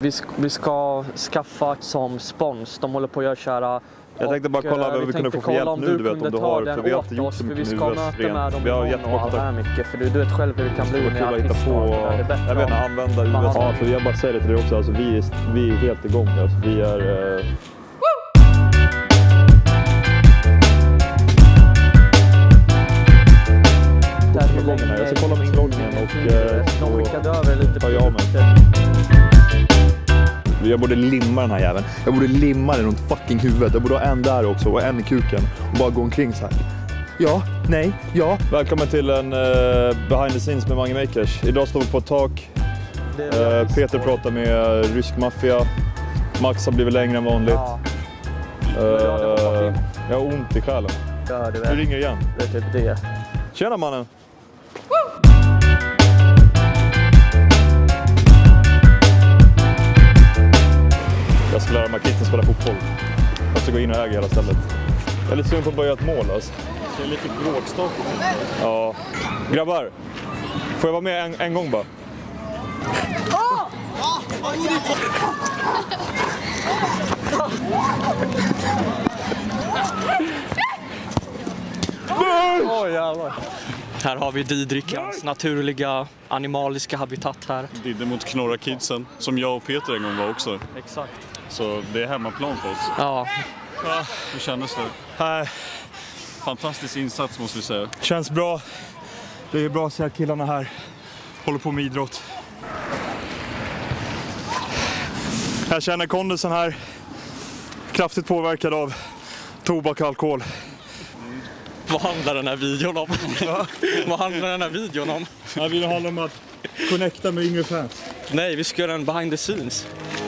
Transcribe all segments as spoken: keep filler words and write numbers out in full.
Vi ska, vi ska skaffa som spons. De håller på att göra kära. Jag tänkte bara kolla vad vi, vi kunde få för hjälp nu, du vet, om du har, för vi har inte gjort så mycket nu. Vi ska möta med dem vi har jättebra kontakt. Mycket, för du, du vet själv hur det kan bli med artister. Jag vet inte, använda U S A. Ja, för jag bara säger det till dig också, alltså, vi, är, vi är helt igång. Alltså, vi är... Uh... Jag ska kolla med inloggningen och... De skickade över lite på jag med. Jag borde limma den här jäveln. Jag borde limma den runt fucking huvudet. Jag borde ha en där också och en i kuken. Och bara gå omkring så här. Ja, nej, ja. Välkommen till en uh, behind the scenes med Mange Makers. Idag står vi på ett tak. Uh, Peter pratar med rysk maffia. Max har blivit längre än vanligt. Ja. Uh, jag har ont i själen. Ja, du ringer igen. Det är typ det. Tjena mannen. Jag ska lära mig kidsen spela fotboll. Jag ska gå in och äga hela stället. Jag är lite sugen på att börja ett mål alltså. Det är lite bråkstart. Ja. Grabbar, får jag vara med en, en gång bara? Åh oh, jävlar. Här har vi Didrikans naturliga animaliska habitat här. Didde mot Knorra Kidsen, som jag och Peter en gång var också. Exakt. Så det är hemmaplan för oss. Ja. Ja, hur kändes det? Här. Fantastisk insats måste vi säga. Känns bra. Det är bra att se att killarna här håller på med idrott. Jag känner kondisen här. Kraftigt påverkad av tobak och alkohol. Vad handlar den här videon om? Vad handlar den här videon om? Ja, vi handlar om att connecta med yngre fans. Nej, vi ska göra en behind the scenes.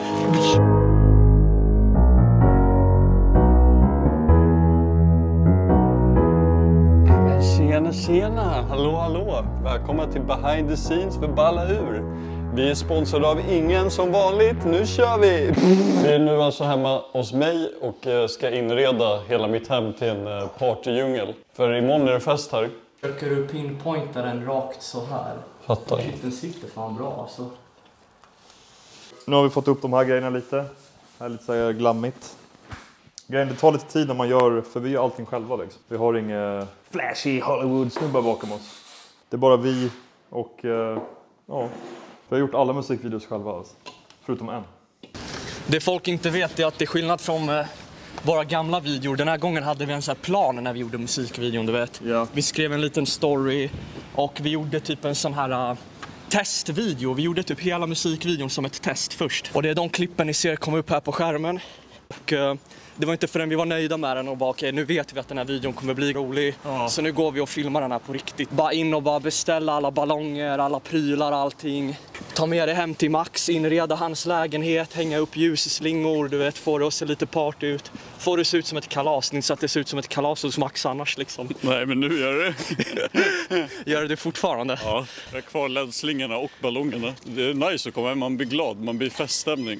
Tjena, tjena! Hallå, hallå! Välkomna till behind the scenes för Balla Ur. Vi är sponsrade av ingen som vanligt. Nu kör vi! Vi är nu alltså hemma hos mig och ska inreda hela mitt hem till en partydjungel. För imorgon är det fest här. Försöker du pinpointa den rakt så här? Fattar. Den sitter fan bra alltså. Nu har vi fått upp de här grejerna lite. Det här är lite så här glammigt. Grejen, det tar lite tid när man gör, för vi gör allting själva liksom. Vi har inga flashy Hollywood-snubbar bakom oss. Det är bara vi och ja, vi har gjort alla musikvideos själva alltså. Förutom en. Det folk inte vet är att det är skillnad från eh, våra gamla videor. Den här gången hade vi en sån här plan när vi gjorde musikvideon, du vet. Ja. Vi skrev en liten story och vi gjorde typ en sån här uh, testvideo. Vi gjorde typ hela musikvideon som ett test först. Och det är de klippen ni ser komma upp här på skärmen. Och uh, det var inte förrän vi var nöjda med den och bara okej, okay, nu vet vi att den här videon kommer bli rolig. Ja. Så nu går vi och filmar den här på riktigt. Bara in och bara beställa alla ballonger, alla prylar, allting. Ta med det hem till Max, inreda hans lägenhet, hänga upp ljusslingor, du vet, få det att se lite party ut. Få det se ut som ett kalas, inte så att det ser ut som ett kalas hos Max annars liksom. Nej, men nu gör det. Gör det fortfarande? Ja, jag har kvar L E D-slingorna och ballongerna. Det är nice att komma hem, man blir glad, man blir feststämning.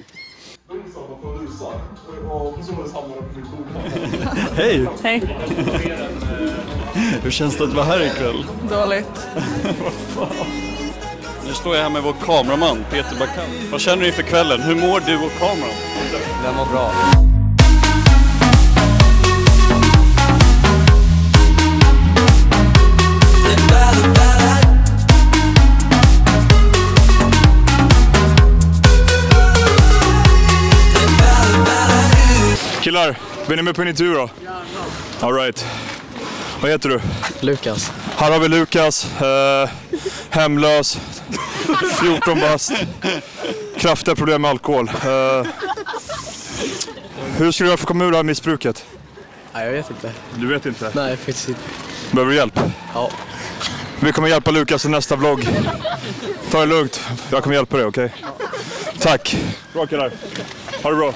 Hej! Hej! Hur känns det att vara här ikväll? Dåligt. Vad fan? Nu står jag här med vår kameraman, Peter Bakan. Vad känner du inför kvällen? Hur mår du och kameran? Den var bra. Killar, är ni med på en intervju då? Ja, all right. Vad heter du? Lukas. Här har vi Lukas, eh, hemlös, fjorton bast, kraftiga problem med alkohol. Eh, hur ska du göra för att komma ur det här missbruket? Nej, jag vet inte. Du vet inte? Nej, faktiskt inte. Behöver du hjälp? Ja. Vi kommer hjälpa Lukas i nästa vlogg. Ta det lugnt, jag kommer hjälpa dig, okej? Okay? Tack. Bra killar. Ha det bra.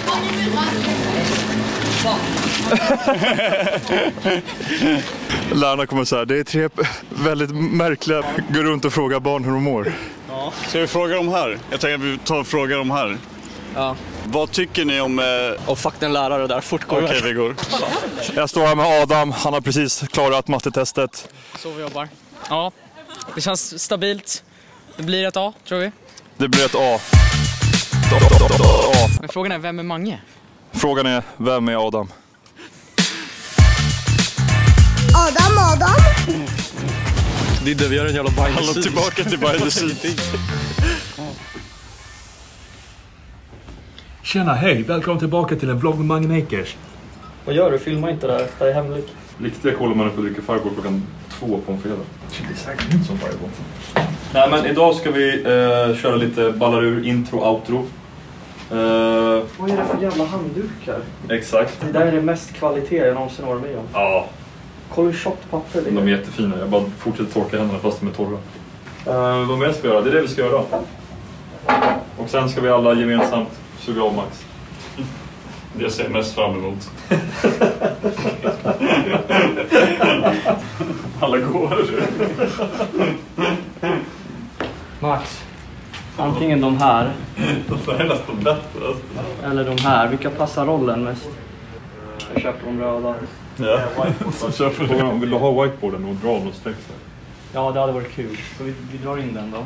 Lärarna kommer så här, det är tre väldigt märkliga, går runt och frågar barn hur de mår. Ja. Ska vi fråga dem här? Jag tänker att vi tar och frågar dem här. Ja. Vad tycker ni om... Eh... Och fuck den lärare där, fort går. Okej, vi går. Jag står här med Adam, han har precis klarat mattetestet. Så vi jobbar. Ja, det känns stabilt. Det blir ett A, tror vi. Det blir ett A. Men frågan är, vem är Mange? Frågan är, vem är Adam? Adam, Adam. Didde, vi gör en jävla behind the Hallå, scenes. tillbaka till behind the scenes. Tjena, hej! Välkommen tillbaka till en vlogg med Mange Makers. Vad gör du? Filma inte där. Det är hemligt. Riktiga kollar man upp och dricker Fireball klockan två på en fredag. Det är säkert inte som Fireball. Nej, men idag ska vi eh, köra lite ballar ur intro, outro. Eh, Vad är det för jävla handdukar? exakt. Det där är det mest kvalitet jag någonsin har med om. Ja, Kolla hur tjockt papper det är. de är jättefina. Jag bara fortsätter torka händerna fast de är torra. Eh, vad mer ska vi göra? Det är det vi ska göra. Och sen ska vi alla gemensamt suga av Max. Det ser jag mest fram emot. Alla går. Max. Antingen de här. De är nästan bättre. Eller de här. Vilka passar rollen mest? Jag köper de röda. Ja, så köper du. Vill du ha whiteboarden och dra något streck? Ja, det hade varit kul. Så vi, vi drar in den då.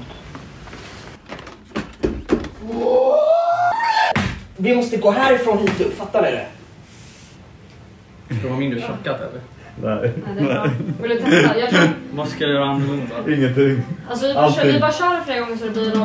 Vi måste gå härifrån hit upp, fattar ni det? Ska det vara mindre tjockat eller? Nej. Ja, det är bra. Vill du testa? Jag tror... Vad ska jag göra annorlunda? Ingenting. Alltså vi bara, kör, vi bara kör det flera gånger så det blir något.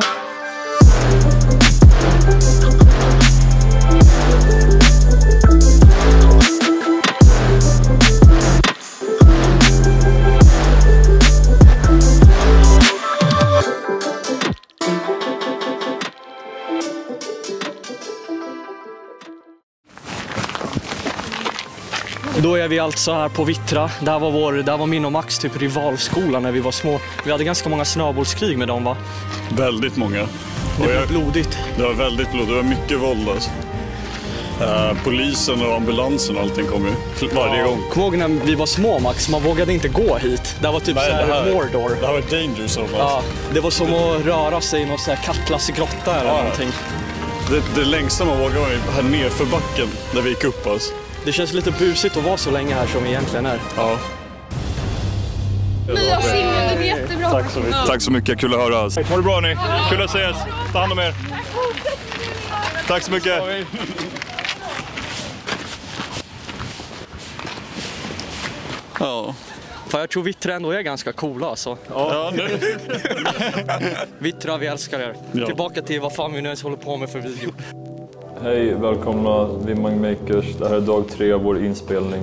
Då är vi alltså här på Vittra. Där var, vår, där var min och Max typ rivalskola när vi var små. Vi hade ganska många snöbollskrig med dem, va? Väldigt många. Det Och var jag, blodigt. det var väldigt blodigt, det var mycket våld alltså. Uh, polisen och ambulansen och allting kom ju varje gång. Kom ihåg när vi var små, Max? Man vågade inte gå hit. Det var typ Nej, så här det här- Mordor. Det här var danger zone Ja, alltså. det var som att röra sig i någon så här Katlas grotta eller Ja. någonting. Det, det längsta man vågade var ju här nerför backen där vi gick upp alltså. Det känns lite busigt att vara så länge här som vi egentligen är. Ja. Nya singeln, den är jättebra. Tack så mycket. Tack så mycket, kul att höra. Ha det bra ni. Kul att ses. Ta hand om er. Tack så mycket. Ja. För jag tror Vittra ändå är ganska coola alltså. Ja, nu. Vittra, vi älskar er. Ja. Tillbaka till vad fan vi nu ens håller på med för video. Hej, välkomna vi Mange Makers. Det här är dag tre av vår inspelning.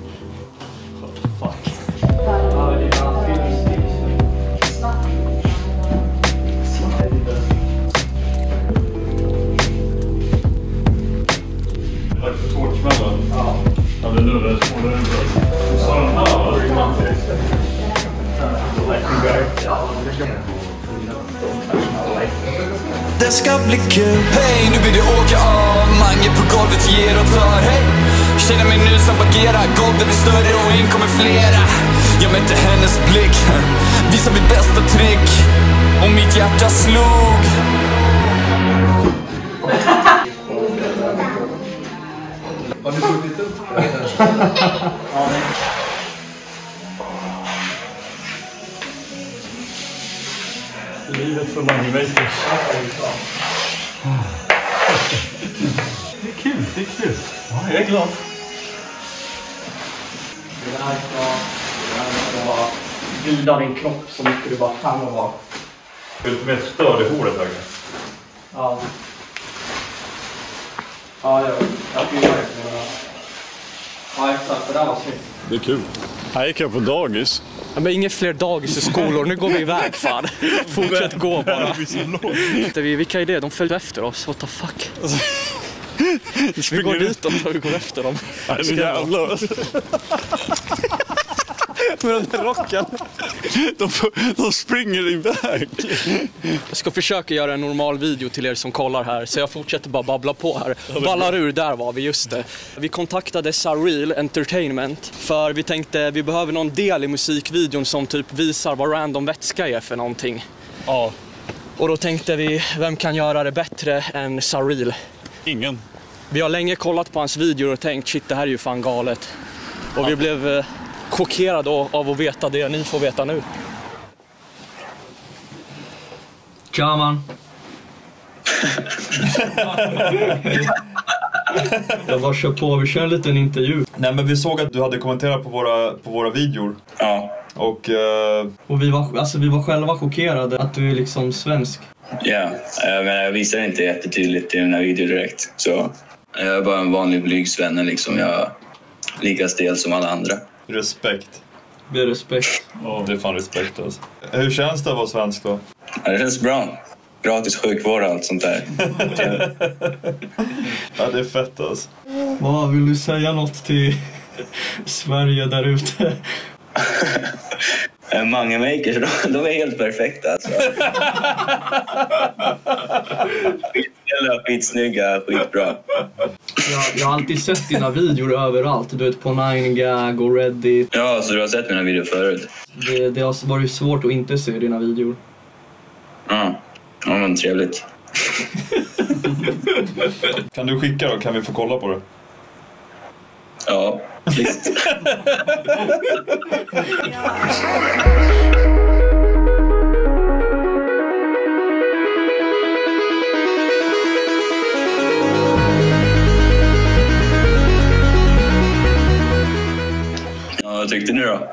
Tack för tårtsmällen. Ja. Ja, det är nu det är svårare än bröd. Du sa den här var det romantiskt. Det ska bli kul. Hej, nu blir det åka av. Mange på golvet ger och tar. Hej, känner mig nu som Bagheera. Golvet blir större och in kommer flera. Jag mätte hennes blick, visar mitt bästa trick. Och mitt hjärta slog. Livet för Mange Makers. Det är kul, det är kul. Ja, jag är glad. Det här ska, det här ska vara vida din kropp så mycket du bara kan och vara. Lite mer störd i håret höger. Ja. Ja, jag, jag gillar det. Ja, exakt. Det där var snyggt. Det är kul. Här gick jag på dagis. Ja, men inga fler dagis i skolor, nu går vi iväg fan. Fortsätt gå bara. Vi, vilka är det? De följde efter oss, what the fuck. Vi går dit och vi går efter dem. Nej, så jävla. Med den där rocken. De, de springer iväg. Jag ska försöka göra en normal video till er som kollar här, så jag fortsätter bara babbla på här. Ballar ur, där var vi, just det. Vi kontaktade Surreal Entertainment för vi tänkte vi behöver någon del i musikvideon som typ visar vad random vätska är för någonting. Ja, Och då tänkte vi, vem kan göra det bättre än Surreal? ingen. Vi har länge kollat på hans videor och tänkt, shit, det här är ju fan galet. Och vi blev eh, chockerade av att veta det ni får veta nu. Tja man. Jag bara kör på, vi kör en liten intervju. Nej, men vi såg att du hade kommenterat på våra, på våra videor. Ja. Och, uh... och vi, var, alltså, vi var själva chockerade att du är liksom svensk. Ja, men jag visar inte jättetydligt i den här videon direkt. Så jag är bara en vanlig blygsvenne liksom. Jag är lika stel som alla andra. Respekt. Det är respekt. Ja, det är fan respekt alltså. Hur känns det att vara svensk då? Ja, det känns bra. Gratis sjukvård och allt sånt där. Ja, det är fett alltså. Vad vill du säga något till Sverige där ute? Mangamakers, de, de är helt perfekta alltså. Skitsnygga, skitbra. Jag, jag har alltid sett dina videor överallt. Du vet, på nine gag och Reddit. Ja, så du har sett mina videor förut? Det, det har varit svårt att inte se dina videor. Ja, ja men trevligt. Kan du skicka då? Kan vi få kolla på det? Ja, visst. Ja, vad tyckte ni då?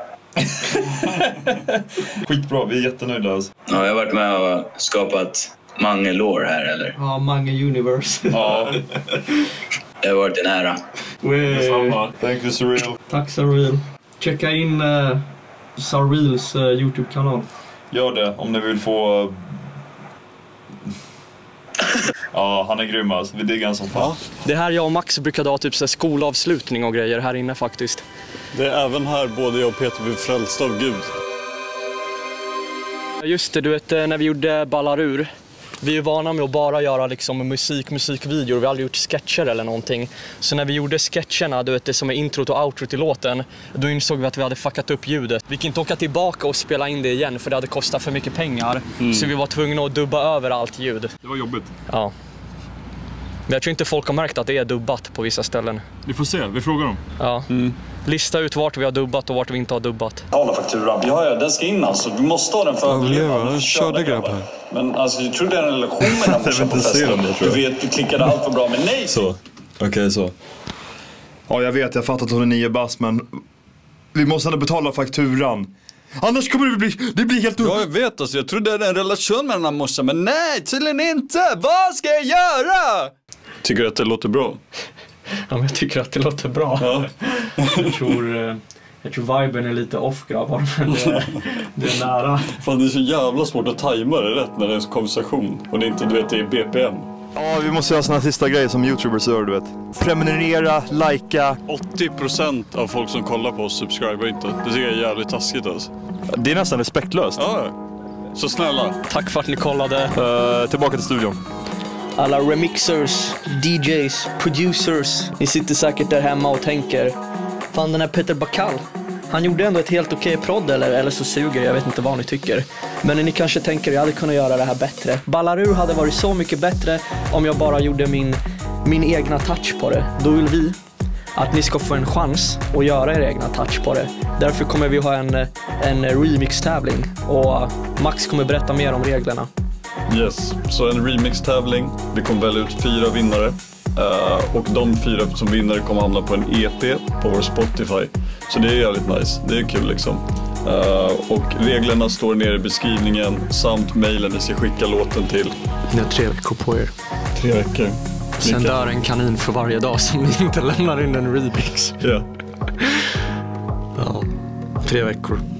Skitbra, vi är jättenöjda alltså. Ja, jag har varit med och skapat Mange lore här, eller? Ja, Mange Universe. Ja. Det har varit en ära. Detsamma. Thank you, Surreal. Tack, Surreal. Checka in uh, Surreals uh, YouTube-kanal. Gör det, om ni vill få... Ja, han är grym alltså. Vi diggar han som fan. Det här jag och Max brukade ha typ så skolavslutning och grejer här inne faktiskt. Det är även här både jag och Peter blir frälsta av Gud. Just det, du vet när vi gjorde Ballarur. Vi är vana med att bara göra liksom musik, musikvideor. Vi har aldrig gjort sketcher eller någonting. Så när vi gjorde sketcherna, du vet det som är introt och outro till låten, då insåg vi att vi hade fuckat upp ljudet. Vi kan inte åka tillbaka och spela in det igen för det hade kostat för mycket pengar. Mm. Så vi var tvungna att dubba över allt ljud. Det var jobbigt. Ja. Men jag tror inte folk har märkt att det är dubbat på vissa ställen. Vi får se, vi frågar dem. Ja. Mm. Lista ut vart vi har dubbat och vart vi inte har dubbat. Tala fakturan. Ja, ja, den ska in alltså. Vi måste ha den för att överleva. Körde grabb här. Men alltså, jag tror det är en relation med den morsan på festen. Du vet, du klickade allt för bra, men nej! Så, okej okay, så. Ja, jag vet, jag fattar att hon är nio bass, men vi måste ändå betala fakturan. Annars kommer det bli, det blir helt... Ja, jag vet alltså. Jag trodde det är en relation med den här morsan, men nej, tydligen inte. Vad ska jag göra? Tycker du att det låter bra? Ja, men jag tycker att det låter bra. Ja. jag, tror, jag tror viben är lite off, grabbar, men det, det är nära. Fan, det är så jävla svårt att tajma det rätt när det är en konversation. Och det är inte, du vet, det är B P M. Ja, vi måste göra såna sista grejer som YouTubers gör, du vet. Prenumerera, likea. åttio procent av folk som kollar på oss subscriber inte. Det tycker jag är jävligt taskigt alltså. Det är nästan respektlöst. Ja, så snälla. Tack för att ni kollade. Uh, tillbaka till studion. Alla remixers, D Js, producers. Ni sitter säkert där hemma och tänker, fan, den här Peter Bakal, han gjorde ändå ett helt okej prodd, eller, eller så suger jag vet inte vad ni tycker. Men ni kanske tänker, jag hade kunnat göra det här bättre. Ballarur hade varit så mycket bättre om jag bara gjorde min, min egna touch på det. Då vill vi att ni ska få en chans att göra er egna touch på det. Därför kommer vi ha en, en remix-tävling och Max kommer berätta mer om reglerna. Yes, så en remix-tävling. Vi kommer välja ut fyra vinnare. Uh, och de fyra som vinnare kommer hamna på en E P på vår Spotify. Så det är jävligt nice, det är kul liksom. Uh, och reglerna står nere i beskrivningen samt mejlen ni ska skicka låten till. Ni har tre veckor på er. Tre veckor. Sen dör en kanin för varje dag som ni inte lämnar in en remix. Ja. Ja, tre veckor.